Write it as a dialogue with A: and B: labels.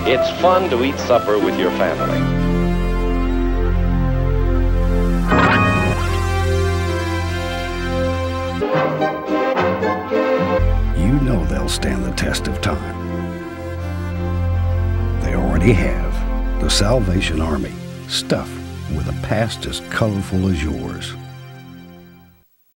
A: It's fun to eat supper with your family.
B: You know they'll stand the test of time. They already have. The Salvation Army, stuffed with a past as colorful as yours.